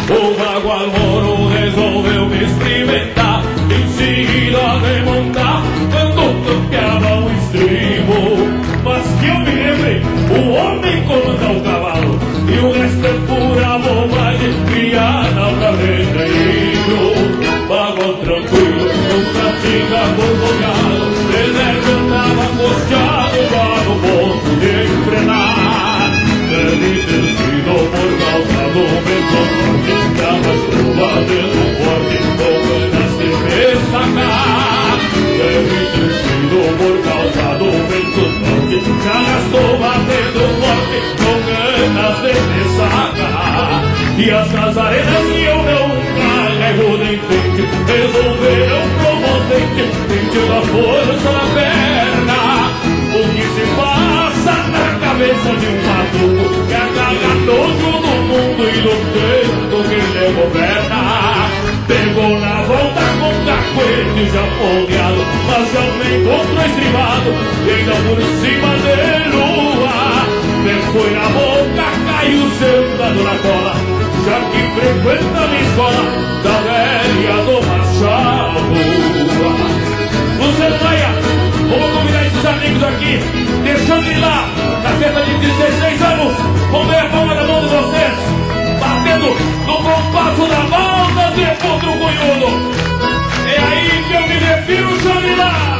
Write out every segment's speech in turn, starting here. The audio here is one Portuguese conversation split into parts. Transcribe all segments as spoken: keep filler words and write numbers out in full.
O bagual moro resolveu me experimentar, em seguida remontar, quando toqueava o estribo. Mas que eu me lembrei, o homem comanda o cavalo, e o resto é pura bobagem, criada pra retreino. Bagual tranquilo, nunca tinha borbolhado, deserto andava angustiado, lá no ponto de enfrenar. Deve ter sido por causa do vento forte, que arrastou batendo forte, com ganas de me destacar. Deve ter sido por causa do vento forte, que arrastou batendo forte, com ganas de me destacar. E as nazarenas que eu não carrego nem frente, resolveram promovente, dentro da força da perna. O que se passa na cabeça de um matuto, que agarra nojo no mundo e no tempo que ele governa. Pegou na volta com cacuete já folgueado, mas já me encontrou estribado, e ainda por cima de lua. Me foi na boca, caiu sentado na cola, já que frequenta a minha escola, da velha do Machado. Luciano Maia, vamos convidar esses amigos aqui, deixando de lá, na festa de dezesseis anos, vamos ver a palma da mão de vocês, batendo no compasso da balda de Potro Cunhudo. É aí que eu me refiro, chame de lá.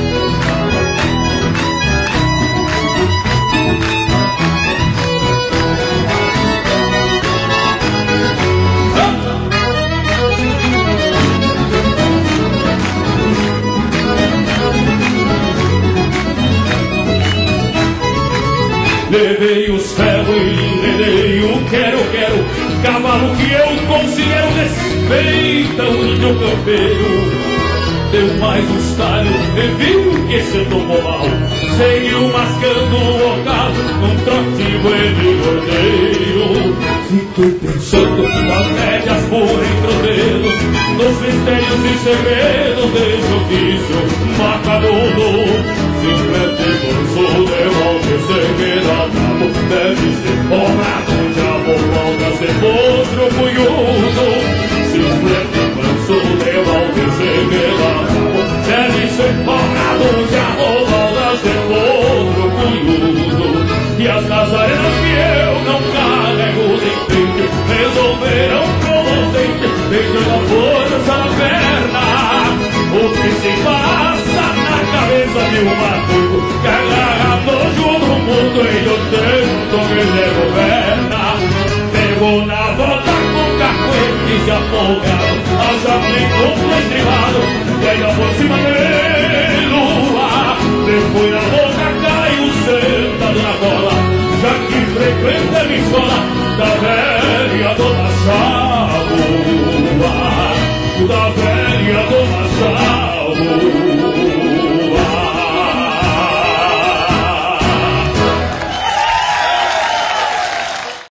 Levei os ferros e levei o quero-quero, cavalo que eu considero respeita o índio campeiro. Deu mais um talho e viu que se tomou mal, seguiu mascando o ocaso num trote bueno e rodeio. Fiquei pensando nas rédeas por entre os dedos, nos mistérios e segredos desse ofício matador. Simplesmente bolso devolve seguida a cabo, deve ser pobrado já por volta de Potro Cunhudo. Simplesmente bolso devolve seguida a cabo, deve ser pobrado já por volta de Potro Cunhudo. E as nazarenas que eu não carrego nem frente, resolveram promovente, deixando a força na perna. O que se passa na cabeça de um matuto, que agarra nojo no mundo e o tempo que ele governa. Pegou na volta com cacuete já folgado, mas já ficou estribado, e ainda por cima de lua. Depois na boca caiu sentado na cola, já que frequenta a minha escola da velha